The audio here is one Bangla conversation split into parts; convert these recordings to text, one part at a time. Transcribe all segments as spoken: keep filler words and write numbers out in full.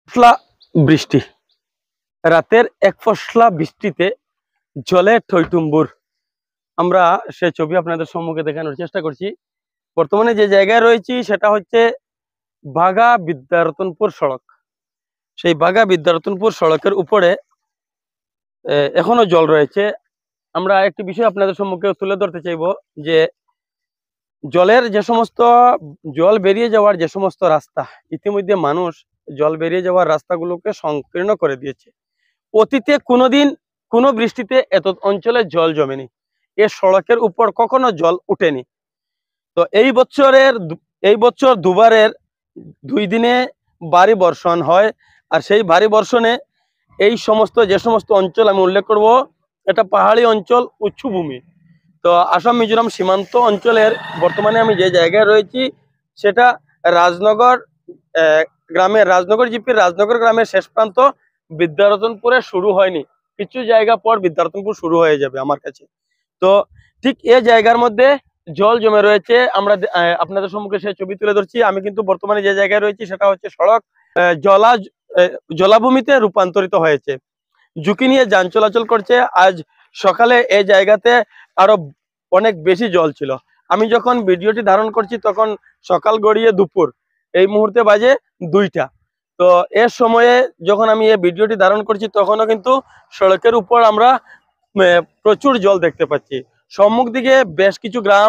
ফসলা বৃষ্টি, রাতের এক ফসলা বৃষ্টিতে জলে টইটুম্বুর। আমরা সে ছবি আপনাদের সম্মুখে দেখানোর চেষ্টা করছি। বর্তমানে যে জায়গায় রয়েছি সেটা হচ্ছে বাঘা বিদ্যারতনপুর সড়ক। সেই বাঘা বিদ্যারতনপুর সড়কের উপরে এখনো জল রয়েছে। আমরা একটি বিষয় আপনাদের সম্মুখে তুলে ধরতে চাইব যে জলের যে সমস্ত জল বেরিয়ে যাওয়ার যে সমস্ত রাস্তা, ইতিমধ্যে মানুষ জল বেরিয়ে যাওয়ার রাস্তাগুলোকে সংকীর্ণ করে দিয়েছে। অতীতে কোনোদিন কোনো বৃষ্টিতে এত অঞ্চলে জল জমেনি, এ সড়কের উপর কখনো জল উঠেনি। তো এই বছরের এই বছর দুবারের দুই দিনে ভারী বর্ষণ হয়, আর সেই ভারী বর্ষণে এই সমস্ত যে সমস্ত অঞ্চল আমি উল্লেখ করব, এটা পাহাড়ি অঞ্চল, উচ্চভূমি। তো আসাম মিজোরাম সীমান্ত অঞ্চলের বর্তমানে আমি যে জায়গায় রয়েছি সেটা রাজনগর গ্রামের, রাজনগর জিপির রাজনগর গ্রামের শেষ প্রান্ত বিদ্যারতনপুরে শুরু হয়নি, কিছু জায়গা পর বিদ্যারতনপুর শুরু হয়ে যাবে আমার কাছে। তো ঠিক এই জায়গার মধ্যে জল জমে রয়েছে। আমরা আপনাদের সম্মুখে সেই ছবি তুলে ধরছি। আমি কিন্তু বর্তমানে যে জায়গায় রয়েছি সেটা হচ্ছে সড়ক জলা জলাভূমিতে রূপান্তরিত হয়েছে, ঝুঁকি নিয়ে যান চলাচল করছে। আজ সকালে এই জায়গাতে আরো অনেক বেশি জল ছিল। আমি যখন ভিডিওটি ধারণ করছি তখন সকাল গড়িয়ে দুপুর, এই মুহূর্তে বাজে দুইটা। তো এর সময়ে যখন আমি এই ভিডিওটি ধারণ করছি তখনও কিন্তু সড়কের উপর আমরা প্রচুর জল দেখতে পাচ্ছি। সম্মুখ দিকে বেশ কিছু গ্রাম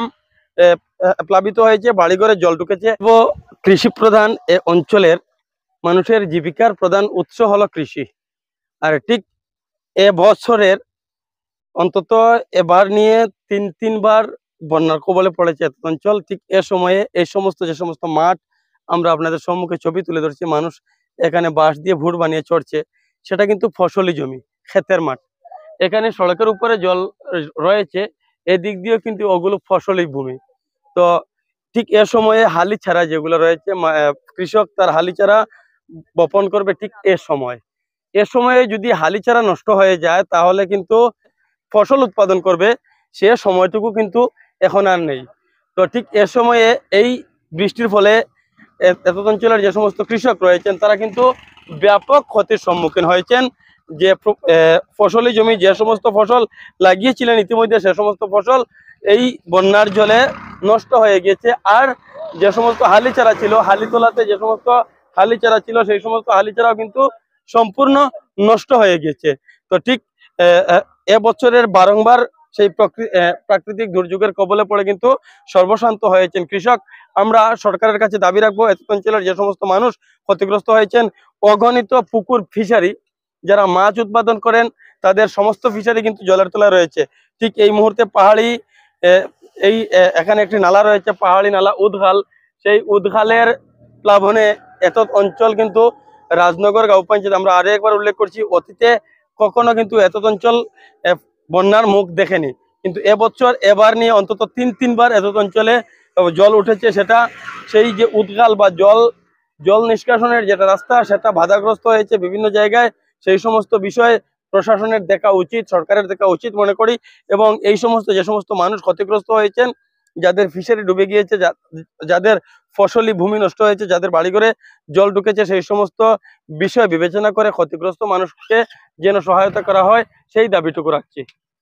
প্লাবিত হয়েছে, বাড়িঘরে জল ঢুকেছে। কৃষি প্রধান এ অঞ্চলের মানুষের জীবিকার প্রধান উৎস হলো কৃষি। আর ঠিক এ বছরের অন্তত এবার নিয়ে তিন তিনবার বন্যার কবলে পড়েছে এত অঞ্চল। ঠিক এ সময়ে এই সমস্ত যে সমস্ত মাঠ আমরা আপনাদের সম্মুখে ছবি তুলে ধরছি, মানুষ এখানে বাঁশ দিয়ে ভুট বানিয়ে চড়ছে, সেটা কিন্তু ফসলি জমি, ক্ষেতের মাঠ। এখানে সড়কের উপরে জল রয়েছে, এদিক দিয়েও কিন্তু ওগুলো ফসলি ভূমি। তো ঠিক এ সময়ে হালি ছাড়া যেগুলো রয়েছে, কৃষক তার হালি ছাড়া বপন করবে ঠিক এ সময়। এ সময়ে যদি হালি চারা নষ্ট হয়ে যায় তাহলে কিন্তু ফসল উৎপাদন করবে সে সময়টুকু কিন্তু এখন আর নেই। তো ঠিক এ সময়ে এই বৃষ্টির ফলে এত অঞ্চলের যে সমস্ত কৃষক রয়েছেন তারা কিন্তু ব্যাপক ক্ষতির সম্মুখীন হয়েছেন। যে ফসলি জমি যে সমস্ত ফসল লাগিয়েছিলেন ইতিমধ্যে সে সমস্ত ফসল এই বন্যার জলে নষ্ট হয়ে গেছে। আর যে সমস্ত হালি চারা ছিল, হালি তোলাতে যে সমস্ত হালি চারা ছিল সেই সমস্ত হালি চারাও কিন্তু সম্পূর্ণ নষ্ট হয়ে গেছে। তো ঠিক এবছরের বারংবার সেই প্রাকৃতিক দুর্যোগের কবলে পড়ে কিন্তু সর্বশান্ত হয়েছেন কৃষক। আমরা সরকারের কাছে দাবি রাখবো, এত অঞ্চলের যে সমস্ত মানুষ ক্ষতিগ্রস্ত হয়েছেন, অগণিত পুকুর ফিশারি যারা মাছ উৎপাদন করেন তাদের সমস্ত ফিশারি কিন্তু জলের তলায় রয়েছে। ঠিক এই মুহূর্তে পাহাড়ি এই এখানে একটি নালা রয়েছে, পাহাড়ি নালা উদখাল, সেই উদখালের প্লাবনে এত অঞ্চল কিন্তু রাজনগর গাঁও পঞ্চায়েত, আমরা আরো একবার উল্লেখ করছি, অতীতে কখনো কিন্তু এত অঞ্চল বন্যার মুখ দেখেনি, কিন্তু এবছর এবার নিয়ে অন্তত তিন তিনবার এত অঞ্চলে জল উঠেছে। সেটা সেই যে উদখাল বা জল জল নিষ্কাশনের যেটা রাস্তা সেটা বাধাগ্রস্ত হয়েছে বিভিন্ন জায়গায়। সেই সমস্ত বিষয়ে প্রশাসনের দেখা উচিত, সরকারের দেখা উচিত মনে করি। এবং এই সমস্ত যে সমস্ত মানুষ ক্ষতিগ্রস্ত হয়েছেন, যাদের ফিশারি ডুবে গিয়েছে, যাদের ফসলি ভূমি নষ্ট হয়েছে, যাদের বাড়িঘরে জল ঢুকেছে, সেই সমস্ত বিষয় বিবেচনা করে ক্ষতিগ্রস্ত মানুষকে যেন সহায়তা করা হয় সেই দাবিটুকু রাখছি।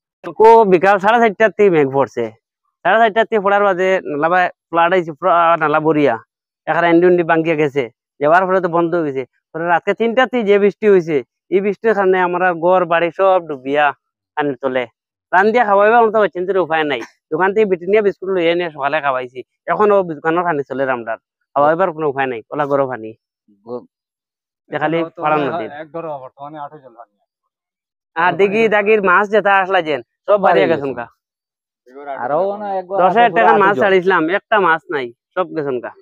বিকাল সাড়ে চারটার থেকে মেঘ পড়ছে, সাড়ে চারটার থেকে পড়ার বাদে নালা ফ্লাড হয়েছে, নালা বরিয়া এখানে এন্ডি উন্ডি ভাঙ্গিয়া গেছে, যাওয়ার ফলে তো বন্ধ হয়ে গেছে। রাতকে তিনটার থেকে যে বৃষ্টি হয়েছে, এই বৃষ্টির কারণে আমরা ঘর বাড়ি সব ডুবিয়া পানির তলে। রান দিয়া খাওয়াইবার মতো চিন্তার উপায় নাই। দোকান থেকে ব্রিটানিয়া বিস্কুট লইয়া নিয়ে সকালে খাওয়াইছি, এখনো দোকানের পানি চলে আমরা, খাওয়াইবার কোনো উপায় নাই, ওলা গরম পানি খালি পাড়ার নদীর। আর দিঘি দাগির মাছ যেটা আসলা যেন সব বাড়িয়ে গেছেন কা, দশ হাজার টাকার মাছ ছাড়িয়েছিলাম, একটা মাছ নাই, সব গেছেন কা।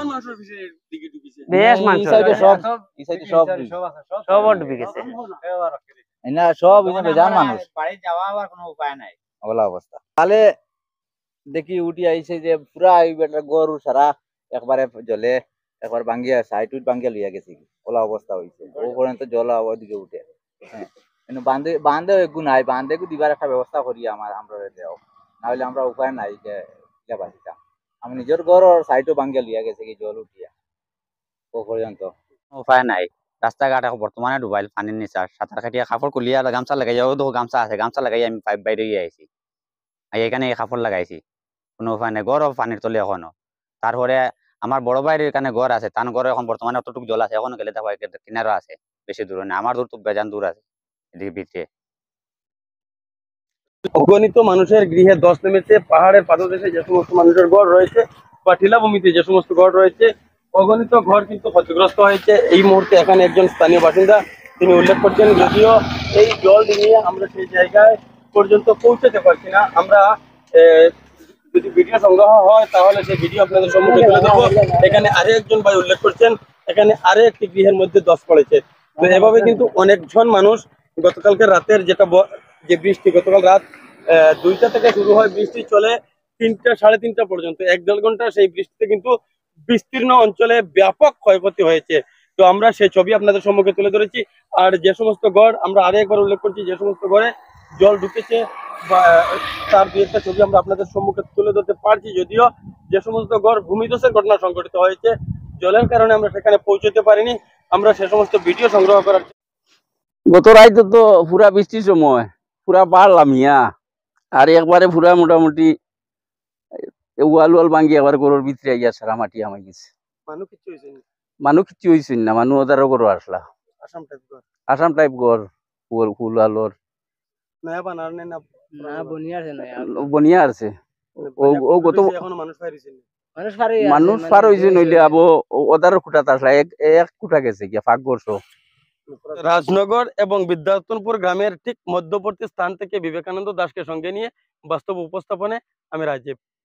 বেশ মাছ সব ডুবে গেছে, সব বেজান মানুষ বাড়ি যাওয়া আবার কোনো উপায় নাই, ওলা অবস্থা। তাহলে দেখি উঠি আইছে যে পুরা গরু সারা একবারে জলে একবার ভাঙ্গিয়া সাইড ভাঙ্গিয়া লইয়া গেছে, ওলা অবস্থা হয়েছে। ও পর্যন্ত জল ওদিকে উঠে, হ্যাঁ বান্ধে বান্ধে একটু নাই, বান্ধে একটু দিবার একটা ব্যবস্থা করি আমার আমরা দেও, নাহলে আমরা উপায় নাই যে বাঁচিতাম। আমি নিজের ঘর সাইডও ভাঙ্গিয়া লইয়া গেছে কি জল উঠিয়া, ও পর্যন্ত উপায় নাই। রাস্তাঘাট এখন বর্তমানে ডুবাইল পানির নিচা সাঁতার কাটিয়া কাপড় কুলিয়া গামছা লাগাই যাও দেখো গামছা আছে গামছা লাগাই আমি পাইপ বাইরে গিয়ে আইছি আর এখানে এই কাপড় লাগাইছি কোনো উপায় নেই গড় পানির তলে এখনো তারপরে আমার বড় ভাইয়ের এখানে ঘর আছে তার ঘরে এখন বর্তমানে অতটুকু জল আছে এখনো গেলে দেখো কিনারও আছে বেশি দূর না আমার দূর তো বেজান দূর আছে এদিকে ভিতরে অগণিত মানুষের গৃহে দশ নেমেছে পাহাড়ের পাদদেশে যে সমস্ত মানুষের ঘর রয়েছে বা টিলাভূমিতে যে সমস্ত ঘর রয়েছে অগণিত ঘর কিন্তু ক্ষতিগ্রস্ত হয়েছে। এই মুহূর্তে এখানে একজন স্থানীয় বাসিন্দা তিনি উল্লেখ করছেন যদিও এই জল নিয়ে আমরা সেই জায়গায় পর্যন্ত পৌঁছাতে পারছি না। আমরা আহ, যদি ভিডিও সংগ্রহ হয় তাহলে সেই ভিডিও আপনাদের সম্মুখে তুলে দেবো। এখানে আরো একজন ভাই উল্লেখ করছেন এখানে আরো একটি গৃহের মধ্যে দশ পড়েছে। তো এভাবে কিন্তু অনেকজন মানুষ গতকালকে রাতের যেটা ব- যে বৃষ্টি গতকাল রাত আহ, দুইটা থেকে শুরু হয় বৃষ্টি চলে তিনটা সাড়ে তিনটা পর্যন্ত এক দেড় ঘন্টা সেই বৃষ্টিতে কিন্তু বিস্তীর্ণ অঞ্চলে ব্যাপক ক্ষয়ক্ষতি হয়েছে। তো আমরা সেই ছবি আপনাদের সম্মুখে তুলে ধরেছি। আর যে সমস্ত ঘর আমরা আরো একবার উল্লেখ করছি যে সমস্ত ঘরে জল ঢুকেছে বা তার দু একটা ছবি আমরা আপনাদের সম্মুখে তুলে ধরতে পারছি যদিও যে সমস্ত ঘর ভূমিধসের ঘটনা সংঘটিত হয়েছে জলের কারণে আমরা সেখানে পৌঁছতে পারিনি। আমরা সে সমস্ত ভিডিও সংগ্রহ করার গত রাইতে তো পুরা বৃষ্টির সময় পুরা পারলাম ইয়া আর একবারে পুরা মোটামুটি ওয়াল ওয়াল ভাঙ্গি একবার গরুর ভিতরে আইয়া সারা মাটি আমাই গেছে মানুষ কিছু হয়েছে না, মানুষ কিছু হয়েছে না মানুষ ওদারও গরু আসলা আসাম টাইপ ঘর আসাম টাইপ গড় ফুল আলোর নয়া বানার নেই না না বনিয়া আছে না বনিয়া আছে ও ও গত এখনো মানুষ পাইছে না। মানুষ পারে মানুষ পার হয়েছে নইলে আবো ওদারও খুঁটা আসলা এক এক খুঁটা গেছে গিয়া ফাঁক করছো। রাজনগর এবং বিদ্যার্থনপুর গ্রামের ঠিক মধ্যবর্তী স্থান থেকে বিবেকানন্দ দাসকে সঙ্গে নিয়ে বাস্তব উপস্থাপনে আমি রাজীব।